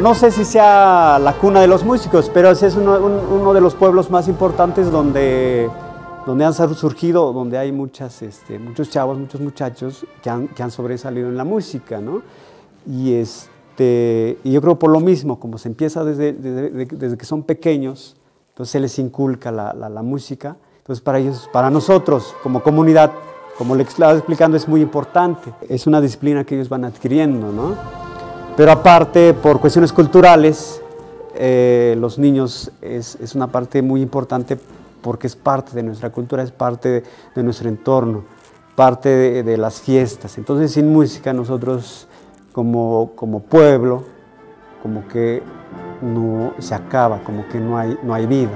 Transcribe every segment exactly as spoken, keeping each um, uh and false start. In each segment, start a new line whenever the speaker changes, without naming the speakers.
no sé si sea la cuna de los músicos, pero ese es uno, un, uno de los pueblos más importantes donde, donde han surgido, donde hay muchas, este, muchos chavos, muchos muchachos que han, que han sobresalido en la música, ¿no? Y, este, y yo creo por lo mismo, como se empieza desde, desde, desde que son pequeños, entonces se les inculca la, la, la música. Entonces para ellos, para nosotros como comunidad, como les estaba explicando, es muy importante. Es una disciplina que ellos van adquiriendo, ¿no? Pero aparte, por cuestiones culturales, eh, los niños es, es una parte muy importante porque es parte de nuestra cultura, es parte de, de nuestro entorno, parte de, de las fiestas. Entonces sin música nosotros como, como pueblo, como que no se acaba, como que no hay, no hay vida.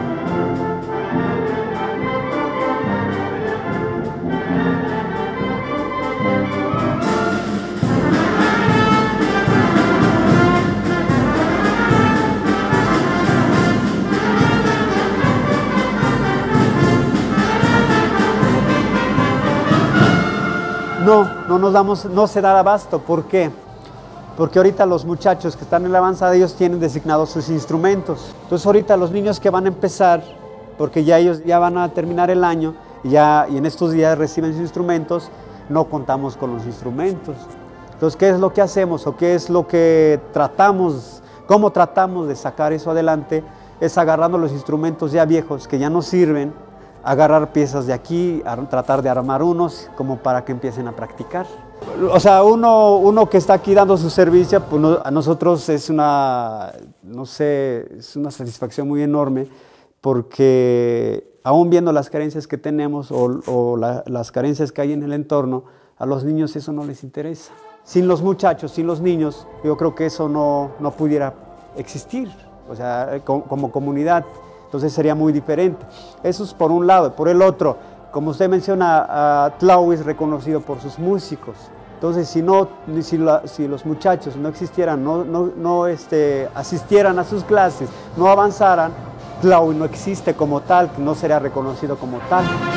No, no nos damos, no se da abasto. ¿Por qué? Porque ahorita los muchachos que están en la avanzada, ellos tienen designados sus instrumentos. Entonces ahorita los niños que van a empezar, porque ya ellos ya van a terminar el año y, ya, y en estos días reciben sus instrumentos, no contamos con los instrumentos. Entonces, ¿qué es lo que hacemos o qué es lo que tratamos, cómo tratamos de sacar eso adelante? Es agarrando los instrumentos ya viejos que ya no sirven, agarrar piezas de aquí, a tratar de armar unos como para que empiecen a practicar. O sea, uno, uno que está aquí dando su servicio, pues no, a nosotros es una, no sé, es una satisfacción muy enorme porque aún viendo las carencias que tenemos o, o la, las carencias que hay en el entorno, a los niños eso no les interesa. Sin los muchachos, sin los niños, yo creo que eso no, no pudiera existir, o sea, como, como comunidad. Entonces sería muy diferente. Eso es por un lado. Por el otro, como usted menciona, uh, Tláhuac es reconocido por sus músicos. Entonces, si, no, si, la, si los muchachos no existieran, no, no, no este, asistieran a sus clases, no avanzaran, Tláhuac no existe como tal, no sería reconocido como tal.